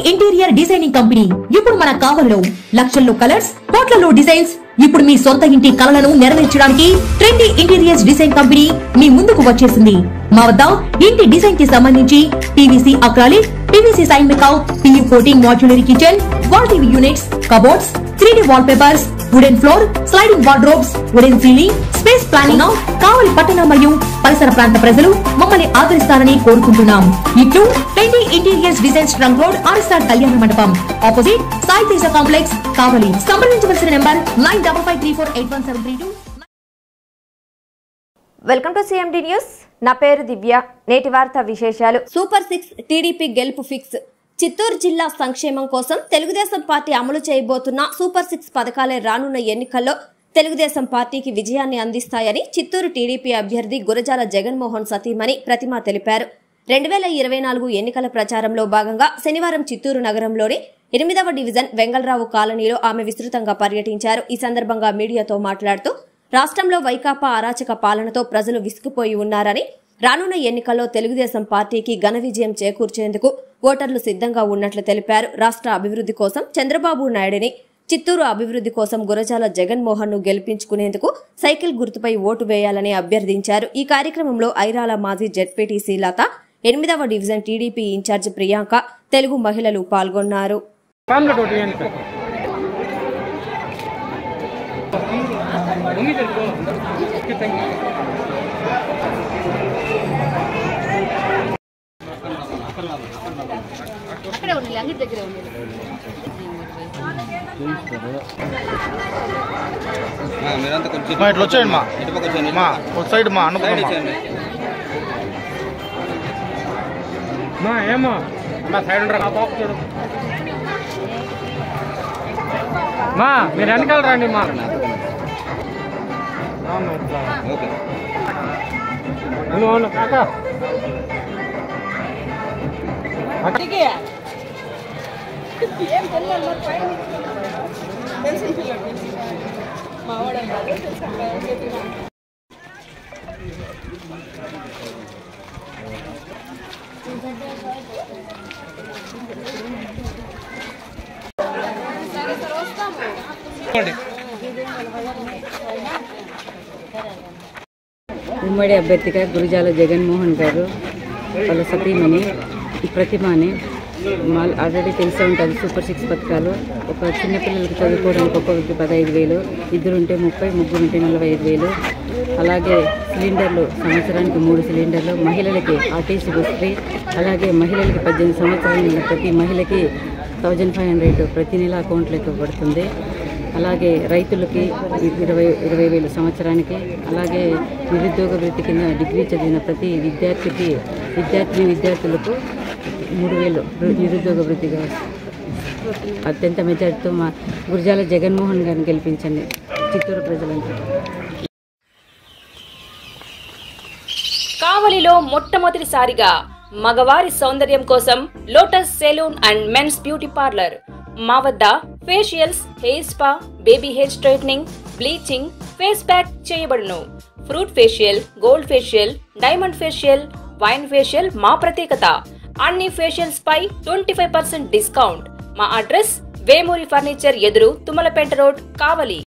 Interior designing company ఇప్పుడు మన కావలిలో లక్షల్లో కలర్స్, కోట్లలో డిజైన్స్. ఇప్పుడు మీ సొంత ఇంటి కలలను నెరవేర్చడానికి ట్రెండీ ఇంటీరియర్స్ డిజైన్ కంపెనీ మీ ముందుకు వచ్చేసింది. మా వద్ద ఇంటి డిజైన్ కి సంబంధించి పీవీసీ అక్రాలిక్, పీవీసీ సైన్ మేకౌట్, PU coating modular kitchen, wall TV units, cupboards, 3D wallpapers, wooden floor, sliding wardrobes, wooden ceiling, space planning. Kavali పట్టణ మరియు పరిసర ప్రాంత ప్రజలు మమ్మల్ని ఆదరిస్తారని కోరుకుంటున్నాం. ఇట్లు trendy interiors designs trunk road, RSR Kalyana Mandapam, opposite Sai Teja complex, Kavali. సంప్రదించవలసిన number 9553481732. Welcome to CMD news. నా పేరు దివ్య. నేటి వార్తా విశేషాలు. సూపర్ 6 టీడీపీ గెలుపు ఫిక్స్. చిత్తూరు జిల్లా సంక్షేమం కోసం తెలుగుదేశం పార్టీ అమలు చేయబోతున్న సూపర్ 6 పథకాలే రానున్న ఎన్నికల్లో తెలుగుదేశం పార్టీకి విజయాన్ని అందిస్తాయని చిత్తూరు టీడీపీ అభ్యర్థి గురజాల జగన్మోహన్ సతీమణి ప్రతిమ తెలిపారు. 2024 ఎన్నికల ప్రచారంలో భాగంగా శనివారం చిత్తూరు నగరంలోని 8వ డివిజన్ వెంగళరావు కాలనీలో ఆమె విస్తృతంగా పర్యటించారు. ఈ సందర్భంగా మీడియాతో మాట్లాడుతూ రాష్ట్రంలో వైకాపా అరాచక పాలనతో ప్రజలు విసిగిపోయి ఉన్నారని, రానున్న ఎన్నికల్లో తెలుగుదేశం పార్టీకి ఘన విజయం చేకూర్చేందుకు ఓటర్లు సిద్ధంగా ఉన్నట్లు తెలిపారు. రాష్ట్ర అభివృద్ధి కోసం చంద్రబాబు నాయుడిని, చిత్తూరు అభివృద్ధి కోసం గురజాల జగన్మోహన్ ను గెలిపించుకునేందుకు సైకిల్ గుర్తుపై ఓటు వేయాలని అభ్యర్థించారు. ఈ కార్యక్రమంలో ఐరాల మాజీ జెడ్పీటీసీ లత, 8వ division TDP in charge Priyanka, Telugu మహిళలు పాల్గొన్నారు. ఇట్లా వచ్చేయండి మా సైడ్ మా అన్న మా ఏమో మా సైడ్ ఉండరా చూడు మా మీరు వెనకాల రండి మా అవును కాకా ఉమ్మడి అభ్యర్థిగా గురజాల జగన్మోహన్ గారు వాళ్ళ సతీమణి ప్రతిమని ఆల్రెడీ తెలిసే ఉంటుంది. సూపర్ 6 పథకాలు ఒక చిన్నపిల్లలకి చదువుకోవడానికి ఒక్కొక్కరికి 15,000, ఇద్దరుంటే 30, ముగ్గురుంటే 45,000. అలాగే సిలిండర్లు సంవత్సరానికి 3 సిలిండర్లు, మహిళలకి ఆర్టీసీ బస్ ఫ్రీ, అలాగే మహిళలకి 18 సంవత్సరాల ప్రతి మహిళకి 1500 ప్రతి నెల అకౌంట్లోకి పడుతుంది. అలాగే రైతులకి 20,000 సంవత్సరానికి, అలాగే నిరుద్యోగ వృత్తి కింద డిగ్రీ చదివిన ప్రతి విద్యార్థులకు 3,000 నిరుద్యోగ వృత్తిగా అత్యంత మెజార్టీతో మా గురజాల జగన్మోహన్ గారిని గెలిపించండి చిత్తూరు ప్రజలంతా. కావలిలో మొట్టమొదటిసారిగా మగవారి సౌందర్యం కోసం lotus salon and men's beauty parlour. మా వద్ద facials, hair spa, baby hair straightening, bleaching, face pack చేయబడును. Fruit facial, gold facial, diamond facial, wine facial మా ప్రత్యేకత. అన్ని ఫేషియల్స్ పై 25% డిస్కౌంట్. మా అడ్రస్ వేమూరి ఫర్నిచర్ ఎదురు, తుమ్మలపేట రోడ్, కావలి.